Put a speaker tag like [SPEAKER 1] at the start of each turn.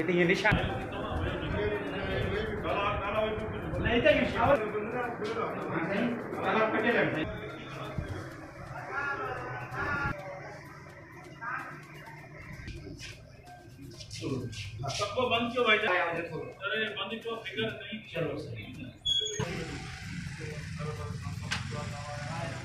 [SPEAKER 1] ये निशान नहीं चाहिए शावर
[SPEAKER 2] सबको बंद क्यों भाई? अरे बंद क्यों? फिगर नहीं चलो सही।